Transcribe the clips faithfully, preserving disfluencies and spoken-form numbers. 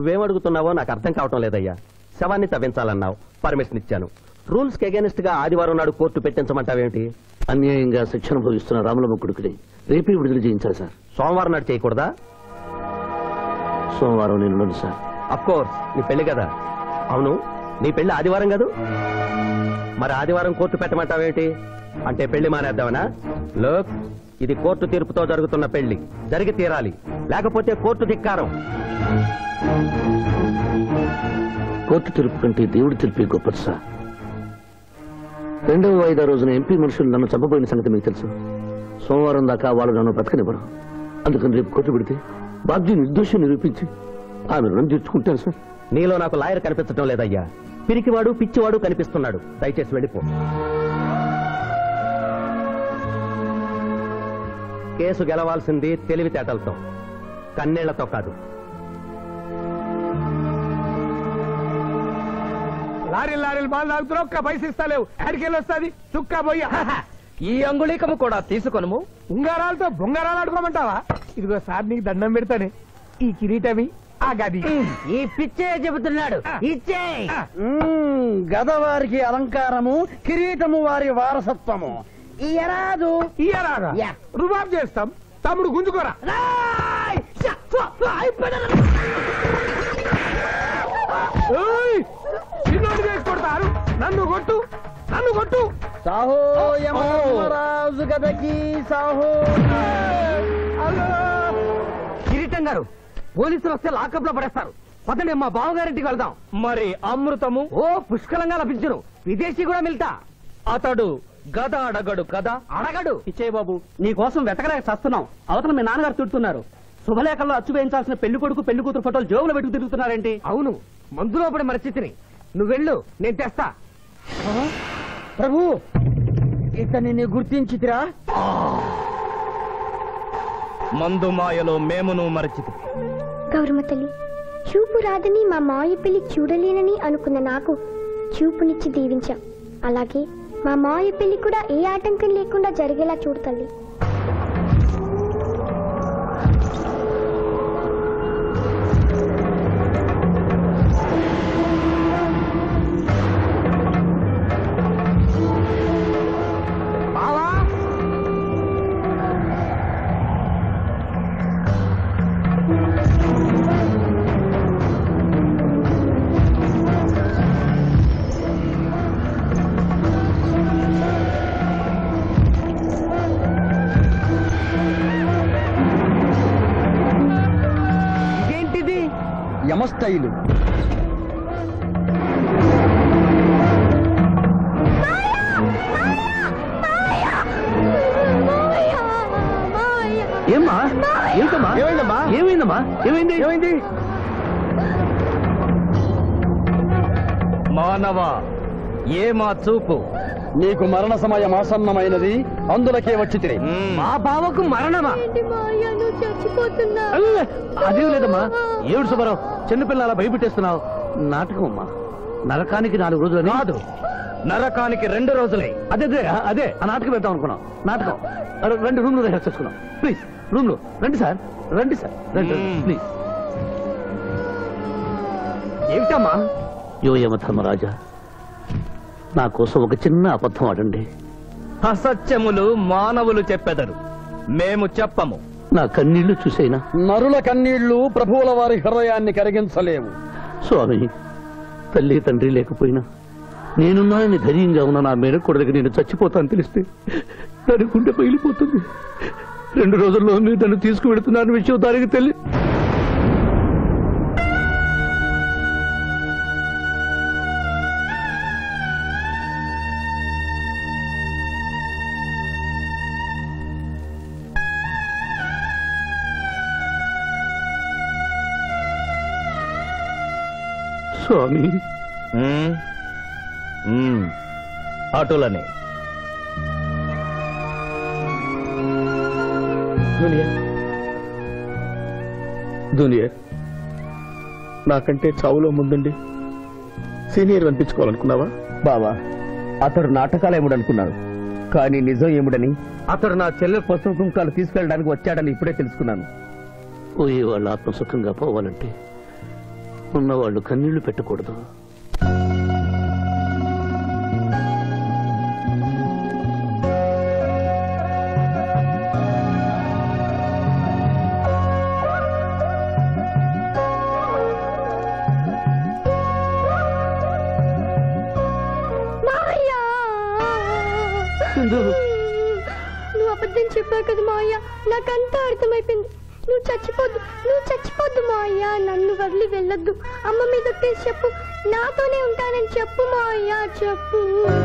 నువ్వేం అడుగుతున్నావో నాకు అర్థం కావటం లేదయ్యా. శవాన్ని తవ్వించాలన్నావు, పర్మిషన్ ఇచ్చాను. రూల్స్ కి అగేనిస్ట్ గా ఆదివారం నాడు కోర్టు పెట్టించమంటావేంటి? అన్యాయంగా శిక్షణ భవిస్తున్న రాములమ్మ కొడుకుని రేపే విడుదల చేయించాలి సార్. సోమవారం నాడు చేయకూడదా? సోమవారం నేను సార్. అఫ్ కోర్స్, నీ పెళ్లి కదా. అవును, నీ పెళ్లి ఆదివారం కాదు? మరి ఆదివారం కోర్టు పెట్టమంటావేంటి? అంటే పెళ్లి మానేద్దామనా? లోక్, ఇది కోర్టు తీర్పుతో జరుగుతున్న పెళ్లి, జరిగి తీరాలి, లేకపోతే కోర్టు ధిక్కారం. కోర్టు తీర్పు కంటే దేవుడి తీర్పే గొప్పది సార్. రెండవ వాయిదా రోజున ఎంపీ మనుషులు నన్ను చంపబోయిన సంగతి మీకు తెలుసు. సోమవారం దాకా వాళ్ళు నన్ను బ్రతకనివ్వరు. అందుకని రేపు కోర్టు పెడితే బాధ్యత నిర్దోషం నిరూపించి ఆమె రుణం తీర్చుకుంటాను సార్. నీలో నాకు లాయర్ కనిపించడం లేదయ్యా. పిరికివాడు పిచ్చివాడు కనిపిస్తున్నాడు. దయచేసి వెళ్ళిపో. కేసు గెలవాల్సింది తెలివితేటలతో, కన్నీళ్లతో కాదు. లారీలు లారీలు బాల్ తాగుతున్నావు, ఒక్క పైసలు ఇస్తలేవు. ఎక్కడికెళ్ళి వస్తుంది చుక్క పోయి. ఈ అంగుళీకము కూడా తీసుకొనుము. ఉంగరాలతో బొంగరాలు ఆడుకోమంటావా? ఇదిగో సార్, నీకు దండం పెడతానే. ఈ కిరీటమి, ఆ గది. ఈ పిచ్చే చెబుతున్నాడు. ఇచ్చే గదవారికి అలంకారము, కిరీటము వారి వారసత్వము. ఇయరాదు ఇయరాదా? రుబాబ్ చేస్తాం. తమ్ముడు గుంజుకోరా. చిన్నోడు చేసి కొడతారు. నన్ను కొట్టు, నన్ను కొట్టు. సాహో యమరాజు గదకి సాహో. కిరీటం గారు, పోలీసులు వస్తే లాకప్ లో పడేస్తారు. పదండి, మా బావగారింటికి వెళ్దాం. మరి అమృతము? ఓ పుష్కలంగా లభించును. విదేశీ కూడా మిల్తా. అతడు గద అడగడు కదా? అడగడు. ఇచ్చేయి బాబు. నీ కోసం వెతకలేక చస్తున్నాం. అవతల మీ నాన్నగారు తిడుతున్నారు. శుభలేఖల్లో అచ్చు వేయించాల్సిన పెళ్లి కొడుకు పెళ్లి కూతురు ఫోటోలు జోబులు పెట్టుకు తిరుగుతున్నారేంటి? అవును, మందులో పడి మరచితిని. నువ్వు వెళ్ళు, నేను తెస్తా. ప్రభు, ఇతనిని గుర్తించితిరా? మందు మాయలో మేమును మరచితి. గౌరమ్మ తల్లి, చూపు రాదని మా మాయ పెళ్లి చూడలేనని అనుకున్న నాకు చూపునిచ్చి దీవించాం. అలాగే మా మాయ పెళ్లి కూడా ఏ ఆటంకం లేకుండా జరిగేలా చూడు తల్లి. యమస్థైలు. ఏమ్మా? ఏంటమ్మా? ఏమైందమ్మా? ఏమైందమ్మా? ఏమైంది? ఏమైంది? మానవ, ఏ మా చూపు? నీకు మరణ సమయం ఆసన్నమైనది, అందులకే వచ్చి తిరిగి. మా బావకు మరణమా? అదేం లేదమ్మా. ఏడు సుబ్బారావు, చిన్నపిల్లల భయపెట్టేస్తున్నావు. నాటకం అమ్మా. నరకానికి నాలుగు రోజులు కాదు, నరకానికి రెండు రోజులే. అదే అదే అదే ఆ నాటకం వేద్దాం అనుకున్నాం. నాటకం రెండు రూమ్ లో రిహార్స్ చేసుకున్నాం. ప్లీజ్ రూమ్ లో రండి సార్, రండి సార్, రండి ప్లీజ్. ఏమిటమ్మా? యో యమధర్మరాజా, నా కోసం ఒక చిన్న అబద్ధం ఆడండి. అసత్యములు మానవులు చెప్పెదరు, మేము చెప్పము. నా కన్నీళ్లు చూసైనా. నరుల కన్నీళ్లు ప్రభువుల వారి హృదయాన్ని కరిగించలేవు. స్వామి, తల్లి తండ్రి లేకపోయినా నేనున్నానని ధైర్యంగా ఉన్న నా మేనకోడలికి నేను చచ్చిపోతాను తెలిస్తే దాని గుండె పగిలిపోతుంది. రెండు రోజుల్లో మీరు తను తీసుకువెడుతున్నాను విషయం దానికి తెలియ. స్వామి, అటులనే జూనియర్, నాకంటే చావులో ముందుండి సీనియర్ అనిపించుకోవాలనుకున్నావా? బావా, అతడు నాటకాలు ఏముడనుకున్నాడు, కానీ నిజం ఏముడని, అతడు నా చెల్లె పసుపు కుంకాలు తీసుకెళ్ళడానికి వచ్చాడని ఇప్పుడే తెలుసుకున్నాను. పోయే వాళ్ళ ఆత్మసుఖంగా పోవాలంటే ఉన్నవాళ్ళు కన్నీళ్లు పెట్టకూడదు. నువ్వు అబద్ధం చెప్పావు కదా మావయ్య, నాకంతా అర్థమైపోయింది. నువ్వు చచ్చిపోద్దు, నువ్వు చచ్చిపోద్దు మావయ్య. నన్ను వదిలి వెళ్ళొద్దు. అమ్మ మీద ఒట్టేసి చెప్పు, నాతోనే ఉంటానని చెప్పు మావయ్య, చెప్పు.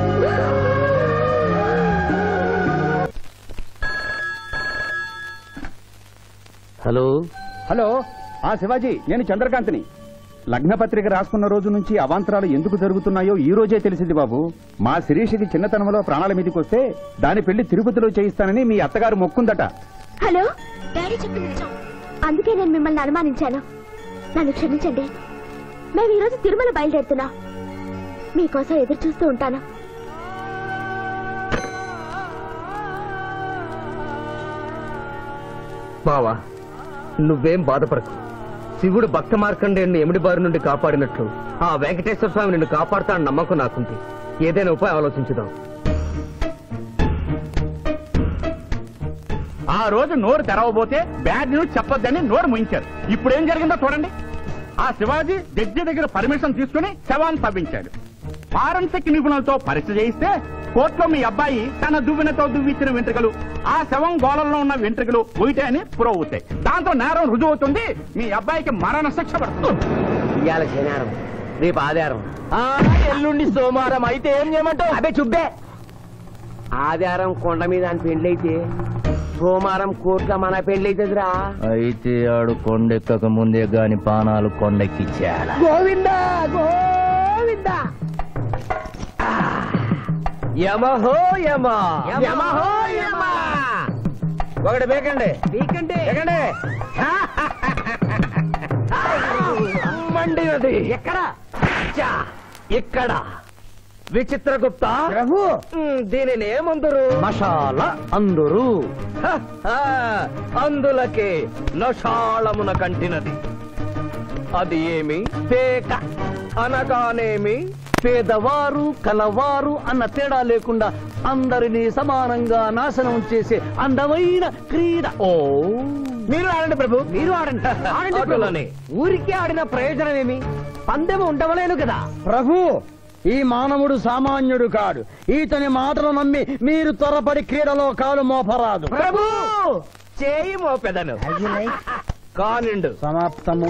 హలో హలో ఆ శివాజీ, నేను చంద్రకాంత్ని. లగ్నపత్రిక రాసుకున్న రోజు నుంచి అవాంతరాలు ఎందుకు జరుగుతున్నాయో ఈ రోజే తెలిసింది బాబు. మా శిరీషకి చిన్నతనంలో ప్రాణాల మీదకి వస్తే దాని పెళ్లి తిరుపతిలో చేయిస్తానని మీ అత్తగారు మొక్కుందట. హలో, డాడీ చెప్పింది నిజం. అందుకే నేను మిమ్మల్ని అనుమానించాను. నన్ను క్షమించండి. మేము ఈరోజు తిరుమల బయలుదేరుతున్నా. మీకోసం ఎదురు చూస్తూ ఉంటాను. బావా, నువ్వేం బాధపడకు. శివుడు భక్త మార్కండేయుని ఎమిడి బారి నుండి కాపాడినట్లు ఆ వెంకటేశ్వర స్వామి నిన్ను కాపాడుతాడని నమ్మకం నాకుంది. ఏదైనా ఉపాయం ఆలోచించుదాం. ఆ రోజు నోరు తెరవబోతే బ్యాడ్ న్యూస్ చెప్పొద్దని నోరు ముయించారు. ఇప్పుడు ఏం జరిగిందో చూడండి. ఆ శివాజీ జడ్జి దగ్గర పర్మిషన్ తీసుకుని శవాన్ని తవ్వించాడు. ఫారెన్సిక్ నిపుణులతో పరీక్ష చేయిస్తే కోర్టులో మీ అబ్బాయి తన దువ్వెనతో దువ్విచ్చిన వెంట్రుకలు ఆ శవం గోళంలో ఉన్న వెంట్రుకలు ఒకటే అని ప్రూవ్ అవుతాయి. దాంతో నేరం రుజువు అవుతుంది. మీ అబ్బాయికి మరణ శిక్ష పడుతుంది. ఇవాళ శనివారం, రేపు ఆదివారం, ఎల్లుండి సోమవారం. అయితే ఏం చేయమంటావు? అదే చుబ్బే. ఆదివారం కొండ మీద అని పెండ్లైతే సోమవారం కోట్ల మన పెండ్లైతుందిరా. అయితే ఆడు కొండెక్కక ముందే గాని పానాలు కొండెక్కిచ్చేయాల. గోవిందా గోవిందా. యమహో యమ యమహో యమ. ఒకటి బేకండి బీకండి బేకండి. మండినది ఎక్కడ? ఇక్కడ. విచిత్రగుప్త ప్రభు, దీనిని ఏమందరు? మషాల అందరూ అందులకే నషాళమున కంటినది. అది ఏమి? పేక అనగానేమి? పేదవారు కలవారు అన్న తేడా లేకుండా అందరినీ సమానంగా నాశనం చేసే అందమైన క్రీడ. ఓ, మీరు ఆడండి ప్రభు, మీరు ఆడండి. ఆడండి. ఊరికే ఆడిన ప్రయోజనం ఏమి? పందెము ఉండవలేను కదా ప్రభు. ఈ మానవుడు సామాన్యుడు కాడు. ఈతని మాటలు నమ్మి మీరు త్వరపడి క్రీడలో కాలు మోపరాదు. ప్రభు. చేయి మోపెదను కానిండు. సమాప్తము.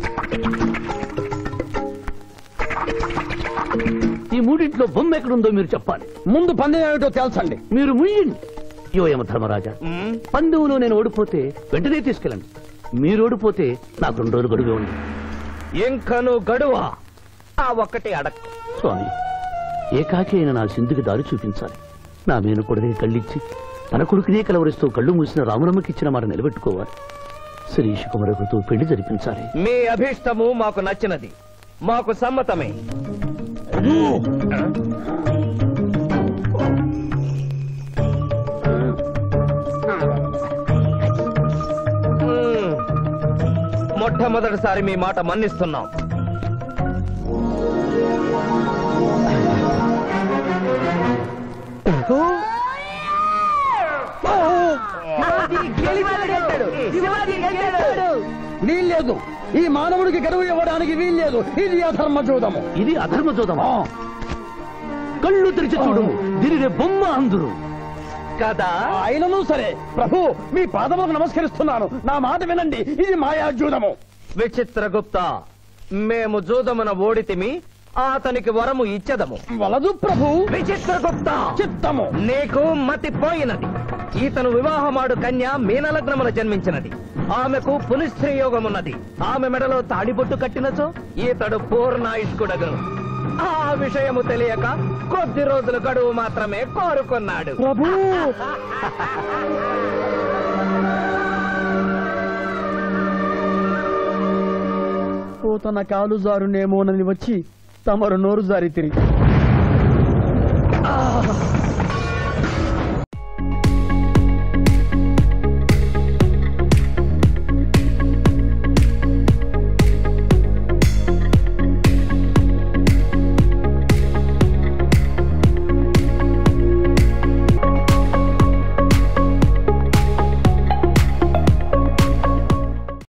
ఈ మూడింట్లో బొమ్మ ఎక్కడుందో మీరు చెప్పాలి. ముందు పందెం ఏమిటో తెలుసండి. మీరు ముయ్యండి. యోయమ ధర్మరాజా, పందెంలో నేను ఓడిపోతే వెంటనే తీసుకెళ్ళండి. మీరు ఓడిపోతే నాకు రెండు రోజులు గడువు ఉంది. ఇంకను గడువా? ఆ ఒక్కటి అడక్. స్వామి, ఏకాకి అయిన నా సింధుకి దారి చూపించాలి. నా మేను కొడుకుని కళ్ళిచ్చి తన కొడుకునే కలవరిస్తూ కళ్ళు మూసిన రామరమ్మకిచ్చిన మాట నిలబెట్టుకోవాలి. శిరీష్ కుమారుడితో పెళ్లి జరిపించాలి. మీ అభీష్టము మాకు నచ్చినది, మాకు సమ్మతమే. మొట్టమొదటిసారి మీ మాట మన్నిస్తున్నాం. వీల్లేదు. ఈ మానవుడికి గడువు ఇవ్వడానికి వీల్లేదు. ఇది అధర్మ జూదము. ఇది అధర్మ జోదమా? కళ్ళు తెరిచి చూడు, దీనిని బొమ్మ అందురు కదా. అయినను సరే ప్రభు, మీ పాదములకు నమస్కరిస్తున్నాను. నా మాట వినండి. ఇది మాయా జూదము. విచిత్రగుప్త, మేము జూదమున ఓడితిమి, అతనికి వరము ఇచ్చదము. వలదు ప్రభు. విచిత్రగుప్త, చిత్తము. నీకు మతి పోయినది. ఈతను వివాహమాడు కన్య మీనలగ్నమున జన్మించినది. ఆమెకు పునిస్త్రీ యోగమున్నది. ఆమె మెడలో తాడిబొట్టు కట్టినచో ఈతడు పూర్ణాయుష్కుడగను. ఆ విషయము తెలియక కొద్ది రోజులు గడువు మాత్రమే కోరుకున్నాడు. ప్రభు, తన కాలు జారునేమోనని వచ్చి తమరు నోరు జారి తిరిగి